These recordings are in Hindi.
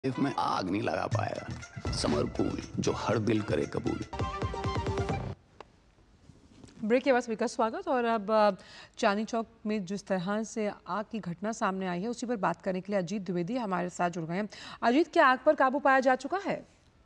में आग नहीं लगा पाएगा समरकूल जो हर दिल करे कबूल। ब्रेक के बाद सभी का स्वागत। और अब चांदनी चौक में जिस तरह से आग की घटना सामने आई है उसी पर बात करने के लिए अजीत द्विवेदी हमारे साथ जुड़ गए हैं। अजीत, क्या आग पर काबू पाया जा चुका है?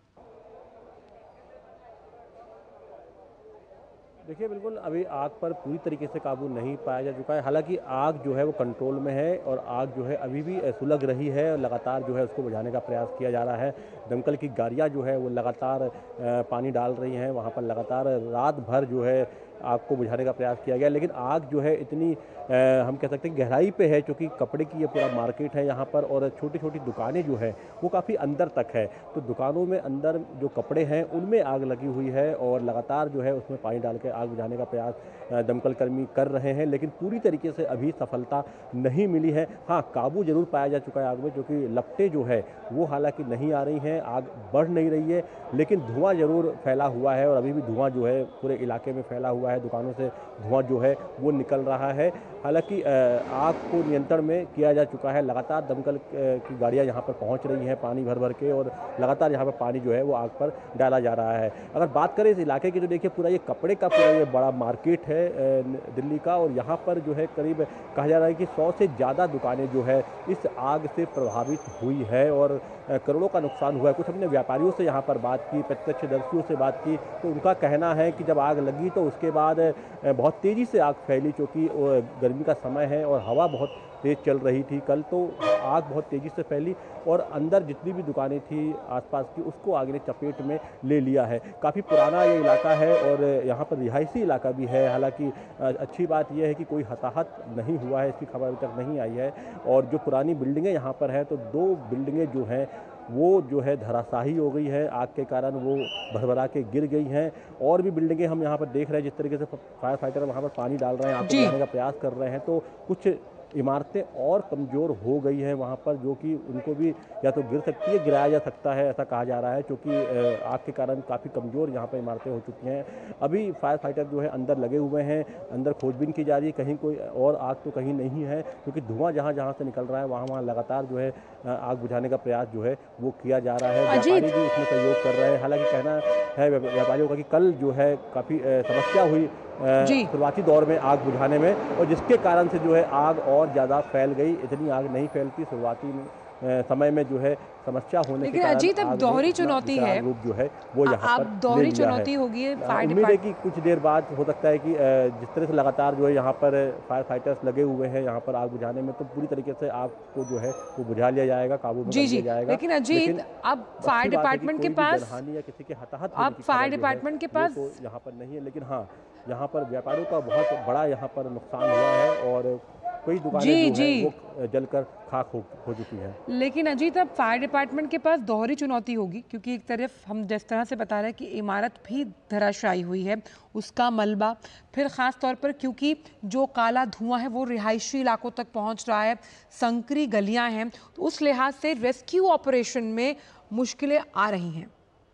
देखिए, बिल्कुल अभी आग पर पूरी तरीके से काबू नहीं पाया जा चुका है। हालांकि आग जो है वो कंट्रोल में है और आग जो है अभी भी सुलग रही है और लगातार जो है उसको बुझाने का प्रयास किया जा रहा है। दमकल की गाड़ियां जो है वो लगातार पानी डाल रही हैं वहाँ पर। लगातार रात भर जो है आग को बुझाने का प्रयास किया गया, लेकिन आग जो है इतनी हम कह सकते हैं गहराई पे है, क्योंकि कपड़े की ये पूरा मार्केट है यहाँ पर और छोटी छोटी दुकानें जो है वो काफ़ी अंदर तक है। तो दुकानों में अंदर जो कपड़े हैं उनमें आग लगी हुई है और लगातार जो है उसमें पानी डाल के आग बुझाने का प्रयास दमकल कर्मी कर रहे हैं, लेकिन पूरी तरीके से अभी सफलता नहीं मिली है। हाँ, काबू जरूर पाया जा चुका है आग में, क्योंकि लपटें जो है वो हालांकि नहीं आ रही हैं, आग बढ़ नहीं रही है, लेकिन धुआं जरूर फैला हुआ है और अभी भी धुआं जो है पूरे इलाके में फैला हुआ है। दुकानों से धुआं जो है वो निकल रहा है। हालांकि आग को नियंत्रण में किया जा चुका है। लगातार दमकल की गाड़ियां यहाँ पर पहुँच रही हैं पानी भर भर के और लगातार यहाँ पर पानी जो है वो आग पर डाला जा रहा है। अगर बात करें इस इलाके की, तो देखिए पूरा ये कपड़े का पूरा ये बड़ा मार्केट है दिल्ली का, और यहाँ पर जो है करीब कहा जा रहा है कि 100 से ज़्यादा दुकानें जो है इस आग से प्रभावित हुई है और करोड़ों का नुकसान हुआ है। कुछ हमने व्यापारियों से यहाँ पर बात की, प्रत्यक्षदर्शियों से बात की, तो उनका कहना है कि जब आग लगी तो उसके बाद बहुत तेज़ी से आग फैली, क्योंकि गर्मी का समय है और हवा बहुत तेज़ चल रही थी कल, तो आग बहुत तेज़ी से फैली और अंदर जितनी भी दुकानें थी आसपास की उसको आग ने चपेट में ले लिया है। काफ़ी पुराना ये इलाका है और यहाँ पर रिहायशी इलाका भी है। हालांकि अच्छी बात यह है कि कोई हताहत नहीं हुआ है, इसकी खबर अभी तक नहीं आई है। और जो पुरानी बिल्डिंगें यहाँ पर हैं, तो 2 बिल्डिंगें जो हैं वो जो है धराशाही हो गई है आग के कारण, वो भरभरा के गिर गई हैं। और भी बिल्डिंगें हम यहाँ पर देख रहे हैं, जिस तरीके से फायर फाइटर वहाँ पर पानी डाल रहे हैं, आग को बुझाने का प्रयास कर रहे हैं, तो कुछ इमारतें और कमज़ोर हो गई हैं वहाँ पर, जो कि उनको भी या तो गिर सकती है, गिराया जा सकता है, ऐसा कहा जा रहा है, क्योंकि आग के कारण काफ़ी कमज़ोर यहाँ पर इमारतें हो चुकी हैं। अभी फायर फाइटर जो है अंदर लगे हुए हैं, अंदर खोजबीन की जा रही है, कहीं कोई और आग तो कहीं नहीं है, क्योंकि धुआं जहाँ जहाँ से निकल रहा है वहाँ वहाँ लगातार जो है आग बुझाने का प्रयास जो है वो किया जा रहा है। व्यापारी भी इसमें सहयोग कर रहे हैं। हालांकि कहना है व्यापारियों का कि कल जो है काफ़ी समस्या हुई शुरुआती दौर में आग बुझाने में, और जिसके कारण से जो है आग और ज़्यादा फैल गई। इतनी आग नहीं फैलती शुरुआती समय में, जो है समस्या होने के कारण अजीत, अब दोहरी चुनौती है, रूप जो है वो यहाँ पर दोहरी चुनौती होगी। उम्मीद है कि कुछ देर बाद हो सकता है कि जिस तरह से लगातार जो है यहाँ पर फायर फाइटर्स लगे हुए हैं यहाँ पर आग बुझाने में, तो पूरी तरीके से आग को जो है वो बुझा लिया जाएगा, काबू में कर लिया जाएगा। लेकिन अजीत, अब फायर डिपार्टमेंट के पास हानि या किसी के हताहत फायर डिपार्टमेंट के पास तो यहाँ पर नहीं है, लेकिन हाँ यहाँ पर व्यापारियों का बहुत बड़ा यहाँ पर नुकसान हुआ है और कई दुकानें जो हैं वो जलकर खाक हो चुकी है। लेकिन अजीत, अब फायर डिपार्टमेंट के पास दोहरी चुनौती होगी, क्योंकि एक तरफ हम जिस तरह से बता रहे हैं कि इमारत भी धराशायी हुई है, उसका मलबा, फिर ख़ास तौर पर क्योंकि जो काला धुआं है वो रिहायशी इलाकों तक पहुंच रहा है, संकरी गलियां हैं, तो उस लिहाज से रेस्क्यू ऑपरेशन में मुश्किलें आ रही हैं।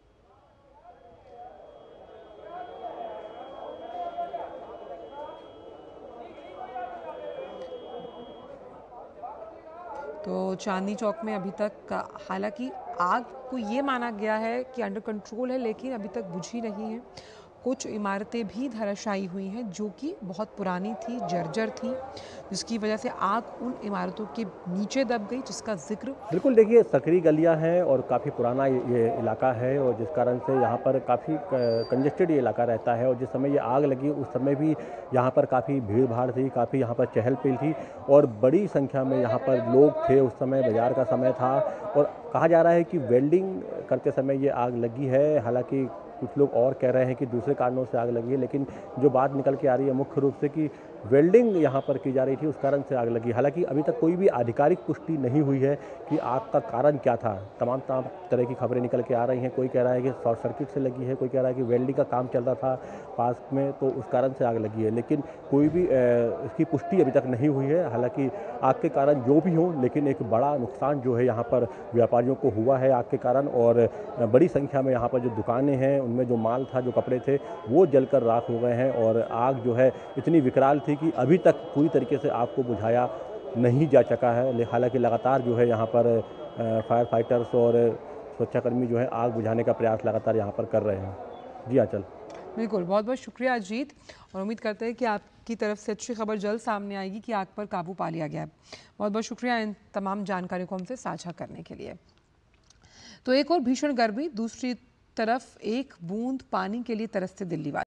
तो चांदनी चौक में अभी तक हालांकि आग को ये माना गया है कि अंडर कंट्रोल है, लेकिन अभी तक बुझी नहीं है। कुछ इमारतें भी धराशायी हुई हैं जो कि बहुत पुरानी थी, जर्जर थी, जिसकी वजह से आग उन इमारतों के नीचे दब गई, जिसका जिक्र बिल्कुल। देखिए, सकरी गलियां हैं और काफ़ी पुराना ये इलाका है और जिस कारण से यहाँ पर काफ़ी कंजेस्टेड ये इलाका रहता है। और जिस समय ये आग लगी उस समय भी यहाँ पर काफ़ी भीड़ भाड़ थी, काफ़ी यहाँ पर चहल पहल थी और बड़ी संख्या में यहाँ पर लोग थे। उस समय बाज़ार का समय था और कहा जा रहा है कि वेल्डिंग करते समय ये आग लगी है। हालांकि कुछ लोग और कह रहे हैं कि दूसरे कारणों से आग लगी है, लेकिन जो बात निकल के आ रही है मुख्य रूप से कि वेल्डिंग यहाँ पर की जा रही थी, उस कारण से आग लगी। हालांकि अभी तक कोई भी आधिकारिक पुष्टि नहीं हुई है कि आग का कारण क्या था। तमाम तरह की खबरें निकल के आ रही हैं। कोई कह रहा है कि शॉर्ट सर्किट से लगी है, कोई कह रहा है कि वेल्डिंग का काम चल रहा था पास में तो उस कारण से आग लगी है, लेकिन कोई भी इसकी पुष्टि अभी तक नहीं हुई है। हालांकि आग के कारण जो भी हो, लेकिन एक बड़ा नुकसान जो है यहाँ पर व्यापारियों को हुआ है आग के कारण, और बड़ी संख्या में यहाँ पर जो दुकानें हैं उनमें जो माल था, जो कपड़े थे, वो जलकर राख हो गए हैं। और आग जो है इतनी विकराल थी कि अभी तक पूरी तरीके से आग को बुझाया नहीं जा सका है। हालांकि लगातार जो है यहाँ पर फायर फाइटर्स और सुरक्षाकर्मी जो है आग बुझाने का प्रयास लगातार यहाँ पर कर रहे हैं। जी आंचल। बिल्कुल, बहुत बहुत शुक्रिया अजीत, और उम्मीद करते हैं कि आपकी तरफ से अच्छी खबर जल्द सामने आएगी कि आग पर काबू पा लिया गया है। बहुत बहुत शुक्रिया इन तमाम जानकारी को हमसे साझा करने के लिए। तो एक और भीषण गर्मी, दूसरी तरफ एक बूंद पानी के लिए तरसते दिल्ली वाले।